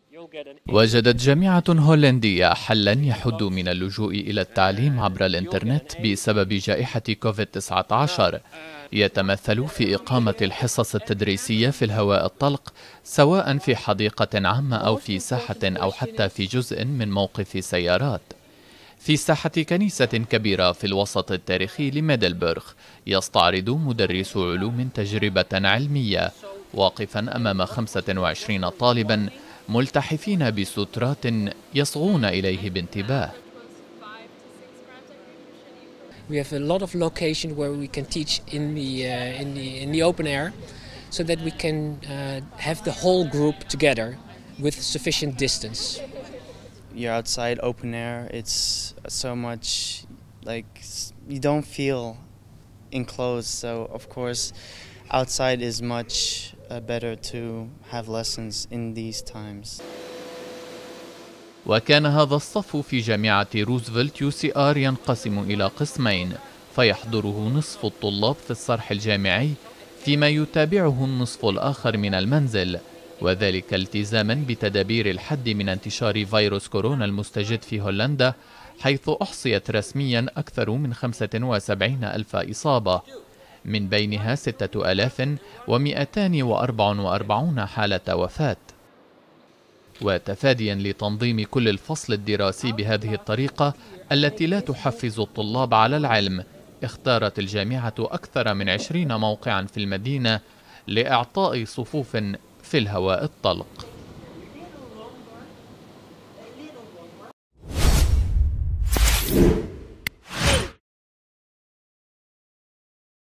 وجدت جامعة هولندية حلا يحد من اللجوء إلى التعليم عبر الإنترنت بسبب جائحة كوفيد-19 يتمثل في إقامة الحصص التدريسية في الهواء الطلق، سواء في حديقة عامة أو في ساحة أو حتى في جزء من موقف سيارات. في ساحة كنيسة كبيرة في الوسط التاريخي لميدلبورغ يستعرض مدرس علوم تجربة علمية واقفا أمام 25 طالبا ملتحفين بسترات يصغون إليه بانتباه. We have a lot of locations where we can teach in the open air, so that we can have the whole group together with sufficient distance. You're outside open air. It's so much like you don't feel enclosed. So of course, outside is much better to have lessons in these times. وكان هذا الصف في جامعة روزفلت UCR ينقسم إلى قسمين، فيحضره نصف الطلاب في الصرح الجامعي فيما يتابعه النصف الآخر من المنزل، وذلك التزاما بتدابير الحد من انتشار فيروس كورونا المستجد في هولندا، حيث أحصيت رسميا أكثر من 75 ألف إصابة، من بينها 6244 حالة وفاة. وتفاديا لتنظيم كل الفصل الدراسي بهذه الطريقة التي لا تحفز الطلاب على العلم، اختارت الجامعة أكثر من 20 موقعا في المدينة لإعطاء صفوف في الهواء الطلق.